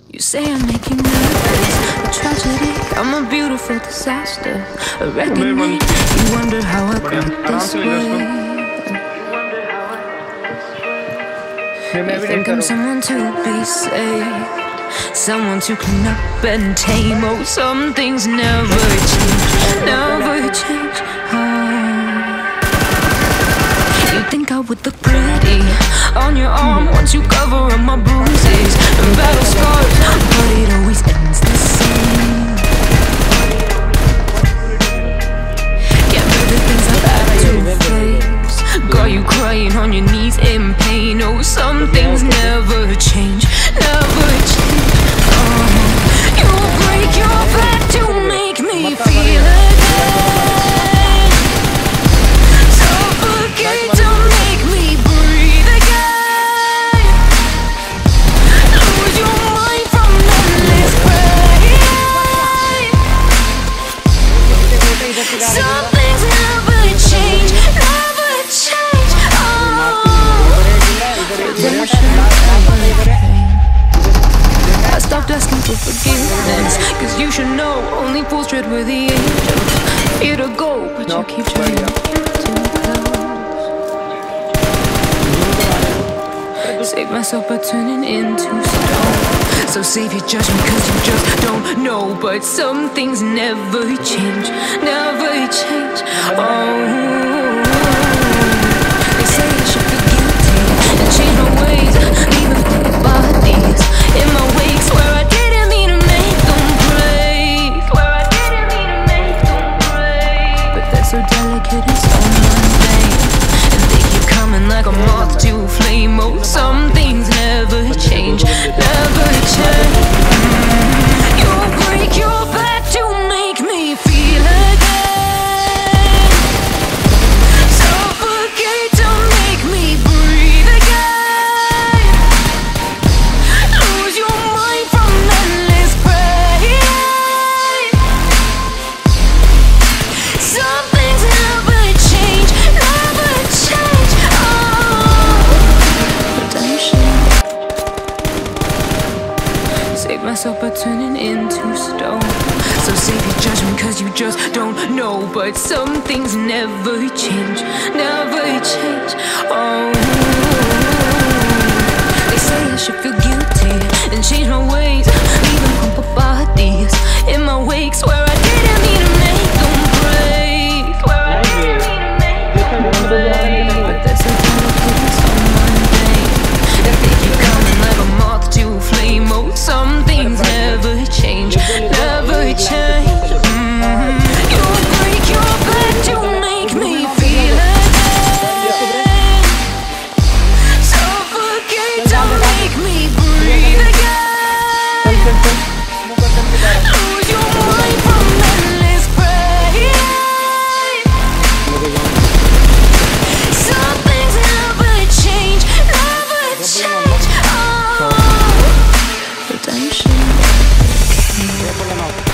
You say I'm making nervous, a tragedy, I'm a beautiful disaster, a reckoning. You wonder how I got this way. You think I'm someone to be saved, someone to clean up and tame. Oh, some things never change, never change. You think I would look pretty on your arm once you cover up my bruises and battle scars, but it always ends the same. Get rid of the things I've had to face, got you crying on your knees in pain. Oh, some things never change, never change. You break your back to make me feel again, suffocate to make me breathe again, lose your mind from endless pain. Some things never change, never change. I stopped asking for forgiveness, cause you should know only fools tread where the angels fear to go, but you keep trying to close. Save myself by turning into stone. So save your judgment cause you just don't know. But some things never change, never change. Oh, they say I should feel guilty and change my ways, leaving crooked bodies in my wakes where I didn't mean to make them break, where I didn't mean to make them break. But they're so delicate and so mundane, and they keep coming like a moth to a flame. Oh, some things never change, never change. You break your back to make me feel again, suffocate to make me breathe again, lose your mind from endless pain. Some things never change, never change. Redemption. Save myself by turning into stone. So save your judgment cause you just don't know. But some things never change, never change. Oh, they say I should feel guilty and change my ways, leaving crumpled bodies in my wakes where I didn't mean to make them break, where I didn't mean to make them break. But that's so delicate and so mundane, and they keep coming like a moth to a flame. Oh, some things never change, never change. You break your back to make me feel again, suffocate to make me breathe again, lose your mind from endless pain. Some things never change, never change. Oh, redemption.